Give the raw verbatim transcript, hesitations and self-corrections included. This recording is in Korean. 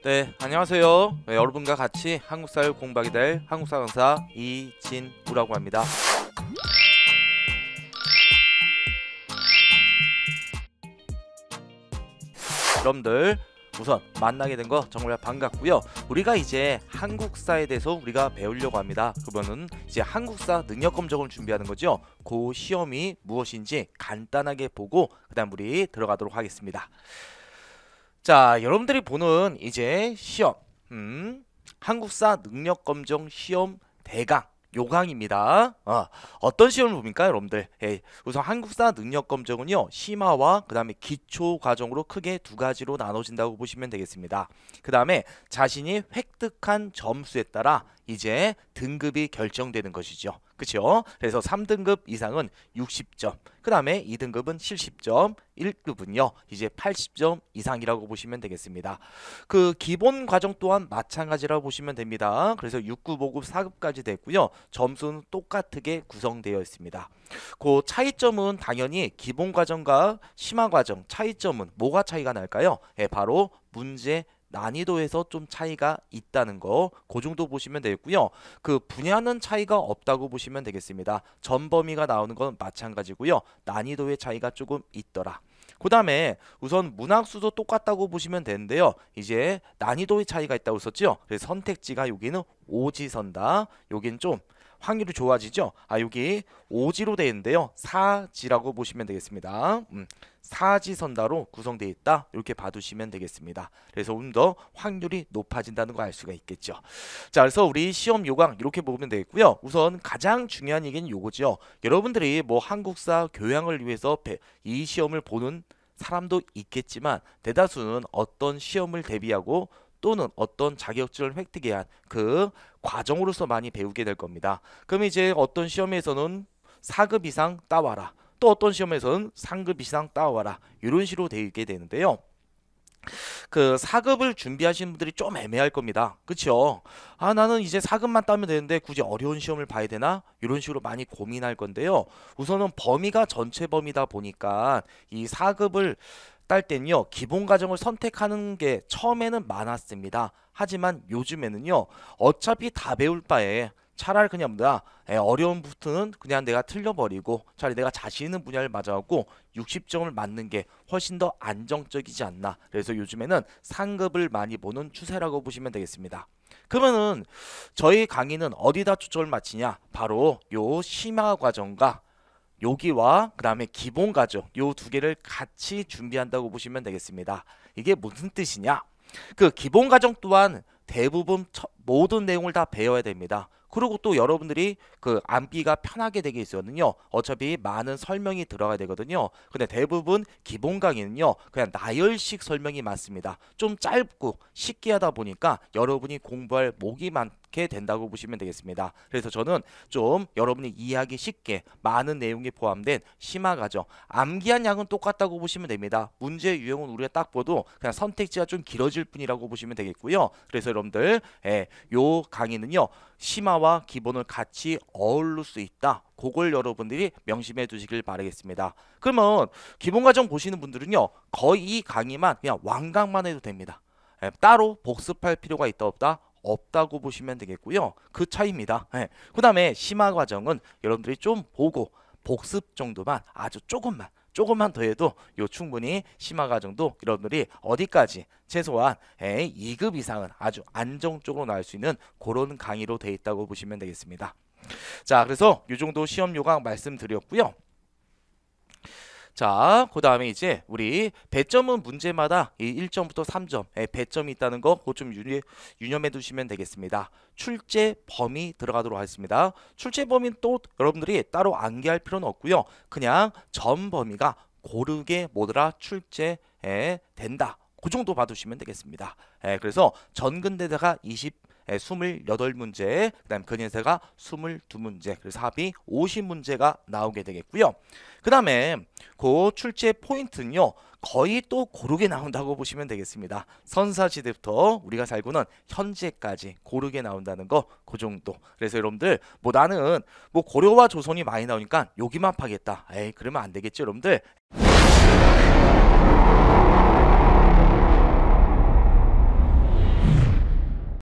네, 안녕하세요. 네, 여러분과 같이 한국사를 공부하게 될 한국사 강사 이진우라고 합니다. 여러분들 우선 만나게 된 거 정말 반갑고요. 우리가 이제 한국사에 대해서 우리가 배우려고 합니다. 그러면은 이제 한국사 능력 검정을 준비하는 거죠. 그 시험이 무엇인지 간단하게 보고 그다음 우리 들어가도록 하겠습니다. 자, 여러분들이 보는 이제 시험, 음, 한국사 능력검정 시험 대강 요강입니다. 어, 어떤 시험을 봅니까, 여러분들? 예, 우선 한국사 능력검정은요, 심화와 그 다음에 기초 과정으로 크게 두 가지로 나눠진다고 보시면 되겠습니다. 그 다음에 자신이 획득한 점수에 따라 이제 등급이 결정되는 것이죠. 그쵸? 그래서 삼 등급 이상은 육십 점, 그 다음에 이 등급은 칠십 점, 일 급은요 이제 팔십 점 이상이라고 보시면 되겠습니다. 그 기본 과정 또한 마찬가지라고 보시면 됩니다. 그래서 육 급, 오 급, 사 급까지 됐고요. 점수는 똑같게 구성되어 있습니다. 그 차이점은 당연히 기본 과정과 심화 과정 차이점은 뭐가 차이가 날까요? 예, 바로 문제 난이도에서 좀 차이가 있다는 거, 그 정도 보시면 되겠고요. 그 분야는 차이가 없다고 보시면 되겠습니다. 전 범위가 나오는 건 마찬가지고요. 난이도의 차이가 조금 있더라. 그 다음에 우선 문학수도 똑같다고 보시면 되는데요. 이제 난이도의 차이가 있다고 썼죠. 그래서 선택지가 여기는 오지선다. 여긴 좀 확률이 좋아지죠. 아, 여기 오지로 되어 있는데요. 사지라고 보시면 되겠습니다. 음, 사지선다로 구성되어 있다. 이렇게 봐두시면 되겠습니다. 그래서 좀 더 확률이 높아진다는 거 알 수가 있겠죠. 자, 그래서 우리 시험 요강 이렇게 보면 되겠고요. 우선 가장 중요한 얘기는 요거죠. 여러분들이 뭐 한국사 교양을 위해서 이 시험을 보는 사람도 있겠지만 대다수는 어떤 시험을 대비하고 또는 어떤 자격증을 획득해 한 그 과정으로서 많이 배우게 될 겁니다. 그럼 이제 어떤 시험에서는 사 급 이상 따와라. 또 어떤 시험에서는 삼 급 이상 따와라. 이런 식으로 되게 되는데요. 그 사 급을 준비하시는 분들이 좀 애매할 겁니다. 그쵸? 아, 나는 이제 사 급만 따면 되는데 굳이 어려운 시험을 봐야 되나? 이런 식으로 많이 고민할 건데요. 우선은 범위가 전체 범위다 보니까 이 사 급을 딸 땐요 기본 과정을 선택하는 게 처음에는 많았습니다. 하지만 요즘에는요 어차피 다 배울 바에 차라리 그냥 뭐야 어려운 부분은 그냥 내가 틀려버리고 차라리 내가 자신 있는 분야를 맞아갖고 육십 점을 맞는 게 훨씬 더 안정적이지 않나. 그래서 요즘에는 상급을 많이 보는 추세라고 보시면 되겠습니다. 그러면은 저희 강의는 어디다 초점을 맞추냐? 바로 요 심화 과정과 여기와 그 다음에 기본 과정 요 두 개를 같이 준비한다고 보시면 되겠습니다. 이게 무슨 뜻이냐? 그 기본 과정 또한 대부분 처, 모든 내용을 다 배워야 됩니다. 그리고 또 여러분들이 그 암기가 편하게 되게 있거든요. 어차피 많은 설명이 들어가야 되거든요. 근데 대부분 기본 강의는요 그냥 나열식 설명이 많습니다. 좀 짧고 쉽게 하다 보니까 여러분이 공부할 목이 많게 된다고 보시면 되겠습니다. 그래서 저는 좀 여러분이 이해하기 쉽게 많은 내용이 포함된 심화 과정, 암기한 양은 똑같다고 보시면 됩니다. 문제 유형은 우리가 딱 봐도 그냥 선택지가 좀 길어질 뿐이라고 보시면 되겠고요. 그래서 여러분들 예, 요 강의는요 심화와 기본을 같이 어울릴 수 있다. 그걸 여러분들이 명심해 두시길 바라겠습니다. 그러면 기본 과정 보시는 분들은요 거의 이 강의만 그냥 완강만 해도 됩니다. 예, 따로 복습할 필요가 있다 없다? 없다고 보시면 되겠고요. 그 차이입니다. 예. 그 다음에 심화 과정은 여러분들이 좀 보고 복습 정도만 아주 조금만 조금만 더 해도 요 충분히 심화 과정도 여러분들이 어디까지 최소한 이 급 이상은 아주 안정적으로 나올 수 있는 그런 강의로 되어 있다고 보시면 되겠습니다. 자, 그래서 요 정도 시험 요강 말씀드렸고요. 자, 그 다음에 이제 우리 배점은 문제마다 이 일 점부터 삼 점의 배점이 있다는 거 그거 좀 유념해 두시면 되겠습니다. 출제 범위 들어가도록 하겠습니다. 출제 범위는 또 여러분들이 따로 암기할 필요는 없고요. 그냥 전 범위가 고르게 뭐더라 출제에 된다. 그 정도 봐두시면 되겠습니다. 예, 그래서 전근대사가 이십 이십팔 문제, 그 다음 근인세가 이십이 문제, 그래서 합이 오십 문제가 나오게 되겠고요. 그 다음에 그 출제 포인트는요 거의 또 고르게 나온다고 보시면 되겠습니다. 선사시대부터 우리가 살고는 현재까지 고르게 나온다는 거 그 정도. 그래서 여러분들 뭐 나는 뭐 고려와 조선이 많이 나오니까 여기만 파겠다. 에이, 그러면 안 되겠죠, 여러분들.